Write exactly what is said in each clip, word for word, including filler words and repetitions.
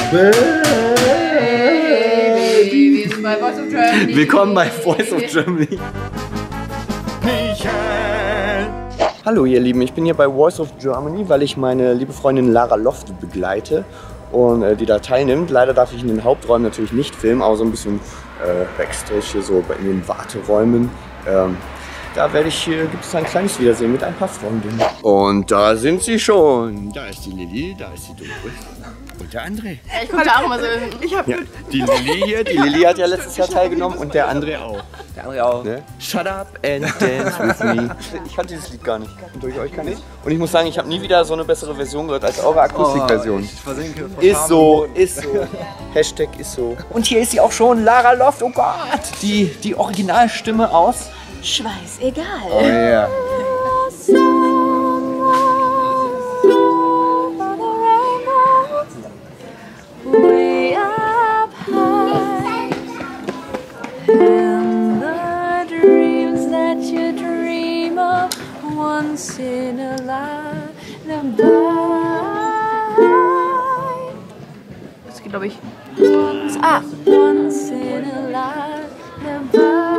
Wir sind bei Voice of Germany. Willkommen bei Voice of Germany. Hallo ihr Lieben, ich bin hier bei Voice of Germany, weil ich meine liebe Freundin Lara Loft begleite und äh, die da teilnimmt. Leider darf ich in den Haupträumen natürlich nicht filmen, aber so ein bisschen äh, Backstage hier so in den Warteräumen. Ähm, da werde ich, äh, gibt es ein kleines Wiedersehen mit ein paar Freundinnen. Und da sind sie schon. Da ist die Lilly, da ist die Doris. Und der André. Ja, ich gucke da auch mal so. Ich hab ja, die Lilly hier, die Lilly hat ja letztes Jahr teilgenommen und der André auch. Der André auch. Ne? Shut up and dance with me. Ich kannte dieses Lied gar nicht. Und durch euch kann ich. Und ich muss sagen, ich habe nie wieder so eine bessere Version gehört als eure Akustikversion. Oh, ist so, ist so. Hashtag ist so. Und hier ist sie auch schon, Lara Loft. Oh Gott. Die, die Originalstimme aus Scheißegal. Oh ja. Yeah. Once in a lifetime. Das geht, glaube ich. Once, ah, once in a lifetime.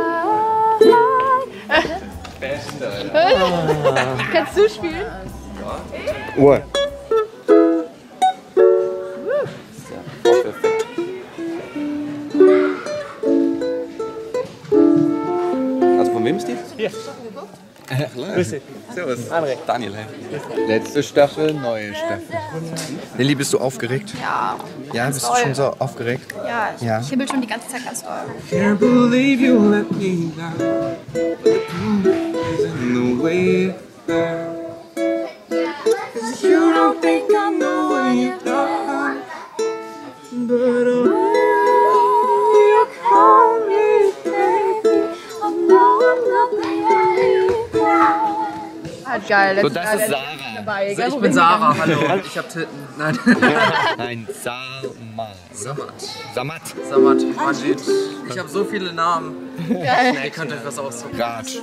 Beste, ah. Kannst du spielen? Ja. What? Also von wem ist die? Hier. Grüß dich. Servus. André. Daniel. Letzte Staffel, neue Staffel. Lilly, bist du aufgeregt? Ja. Ja, bist du schon so aufgeregt? Ja, ich ja. hibbel schon die ganze Zeit ganz doll. Can't believe you let me down. But the proof is in the way there. 'Cause you don't think I know what you've done. But oh, you call me baby. I know I'm not the only one. Halt geil. So, das ist Sarah. Dabei. So, ich bin Sarah, hallo. Ich hab Titten. Nein. Nein, Samat. Samat. Samat. Samat. Majid. Ich hab so viele Namen. Geil. Ihr könnt euch was aussuchen. Raj.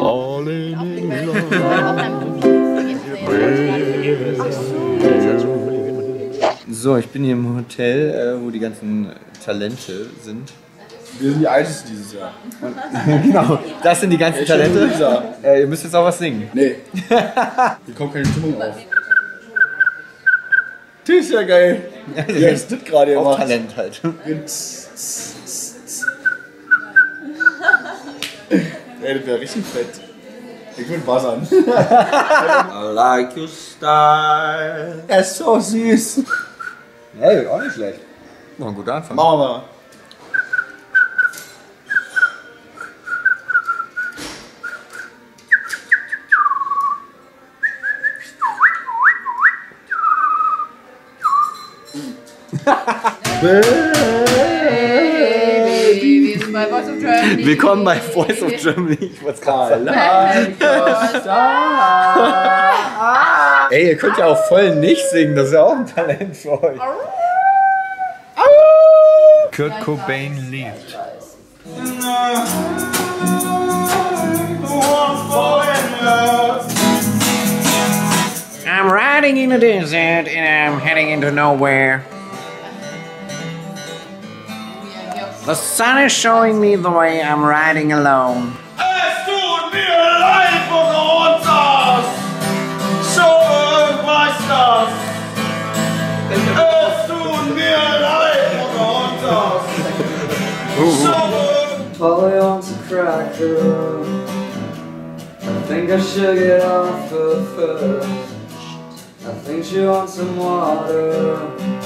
So, ich bin hier im Hotel, wo die ganzen Talente sind. Wir sind die Ältesten dieses Jahr. Genau, das sind die ganzen Talente. Äh, ihr müsst jetzt auch was singen. Nee. Hier kommt keine Stimmung auf. Das ist ja geil. Ja, ist das gerade auch Talent halt. Ey, das wäre richtig fett. Ich würde buzzern. I like your style. Er ist so süß. Hey, auch nicht schlecht. War ein guter Anfang. Machen wir mal. Wir sind bei Voice of Germany. Willkommen bei Voice of Germany. Ich wollte es gerade sagen. Ey, ihr könnt ja auch voll nicht singen. Das ist ja auch ein Talent für euch. Kurt Cobain lebt. I'm riding in the desert and I'm heading into nowhere. The sun is showing me the way, I'm riding alone. Es tut mir leid, wo du uns saß. Schon weiß das. Es tut mir leid, wo du uns saß. Polly wants a cracker. I think I should get off her first. I think she wants some water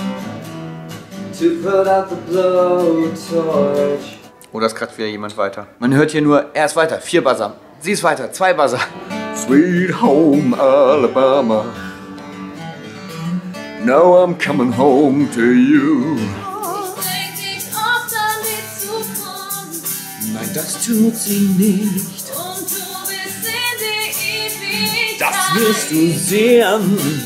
to put out the blowtorch. Oh, da ist gerade wieder jemand weiter. Man hört hier nur, er ist weiter, vier Buzzer. Sie ist weiter, zwei Buzzer. Sweet home Alabama. Now I'm coming home to you. Nein, das tut sie nicht. Das wirst du sehen.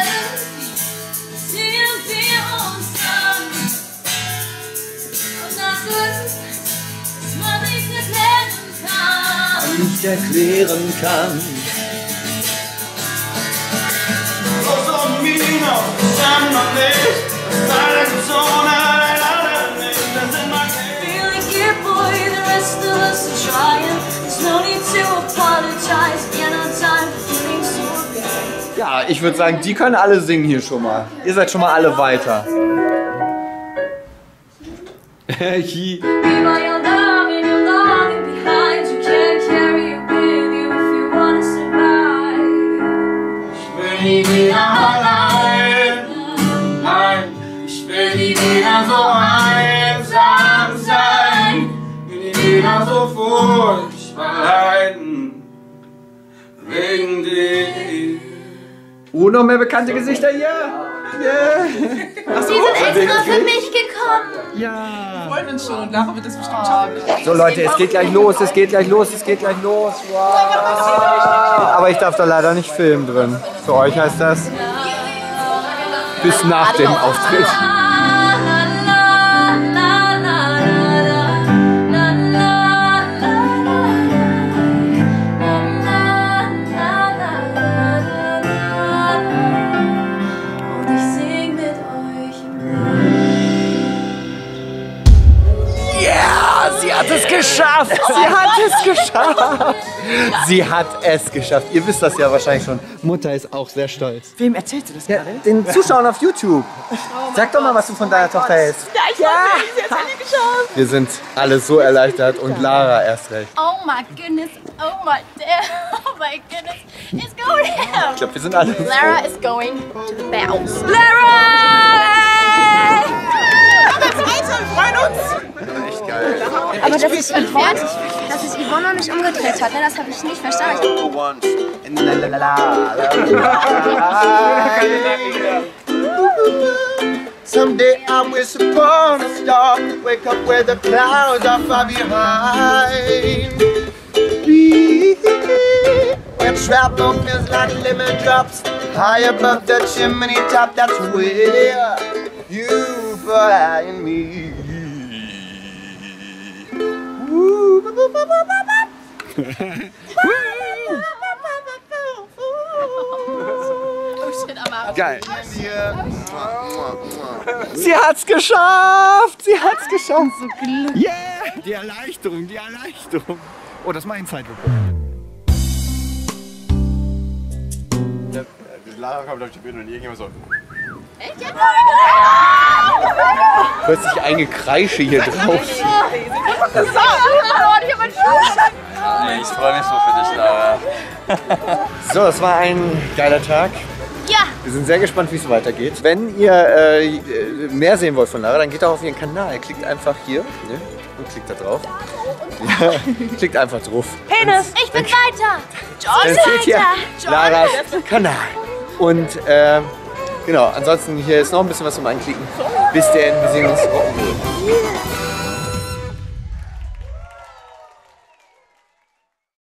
Nicht erklären kann. Los, Mina, stand noch nicht, das Teil gezogen. ich würde sagen, die können alle singen hier schon mal. Ihr seid schon mal alle weiter. He nie wieder allein, nein, ich will nie wieder so einsam sein, will nie wieder so furchtbar leiden, wegen dir. Oh, noch mehr bekannte Gesichter hier. Yeah. Ach so, Sie sind extra für mich gekommen. Ja. Wir freuen uns schon und nachher wird es bestimmt schaffen. So Leute, es geht gleich los, es geht gleich los, es geht gleich los. Wow. Aber ich darf da leider nicht filmen drin. Für euch heißt das bis nach dem Auftritt. Sie hat es geschafft! Sie hat es geschafft! Sie hat es geschafft. Ihr wisst das ja wahrscheinlich schon. Mutter ist auch sehr stolz. Wem erzählst du das gerade? Ja, den Zuschauern auf YouTube. Sag doch mal, was du von deiner Tochter hältst. Ja, ich ja. Sie hat es geschafft. Wir sind alle so erleichtert und Lara erst recht. Oh my goodness, oh my damn, oh my goodness, it's going down. Ich glaube, wir sind alle so. Lara is going to the bells. Lara! Wir freuen uns! Echt geil. Aber dass ich Yvonne, dass ich Yvonne noch nicht umgedreht hat, ne, das habe ich nicht verstanden. Someday I wish upon a star, wake up where the clouds are far behind. Where travel feels like lemon drops, high above the chimney top, that's where you find me. Geil. Sie hat's geschafft! Sie hat's geschafft! Yeah! Die Erleichterung, die Erleichterung. Oh, das ist mein Zeitlupe. Lara kommt auf die Bühne und irgendjemand so. Plötzlich ein Gekreische hier drauf. Ich freue mich so für dich, Lara. So, das war ein geiler Tag. Ja. Wir sind sehr gespannt, wie es weitergeht. Wenn ihr äh, mehr sehen wollt von Lara, dann geht doch auf ihren Kanal. Klickt einfach hier ne? Und klickt da drauf. Ja, klickt einfach drauf. Penis, ich bin weiter. Dann John seht ihr weiter. Laras Kanal. Und äh, genau, ansonsten hier ist noch ein bisschen was zum Anklicken. Bis denn, wir sehen uns.